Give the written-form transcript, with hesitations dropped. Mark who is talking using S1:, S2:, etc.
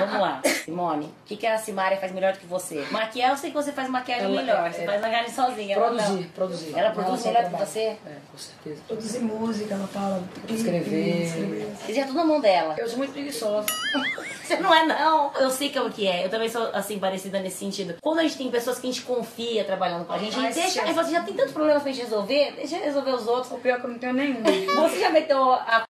S1: vamos lá. Simone, o que a Simária faz melhor do que você? Maquiar, eu sei que você faz maquiagem melhor. Você faz maquiagem sozinha.
S2: Produzir.
S1: Ela produz melhor que você?
S2: É, com certeza.
S3: Produzir música, ela fala.
S2: Escrever.
S1: Você já tudo na mão dela.
S2: Eu sou muito preguiçosa.
S1: Você não é, não. Eu sei como que é. Eu também sou, assim, parecida nesse sentido. Quando a gente tem pessoas que a gente confia trabalhando com a gente deixa... Aí você já tem tantos problemas pra gente resolver, deixa eu resolver os outros.
S3: O pior é que eu não tenho nenhum.
S1: Você já meteu a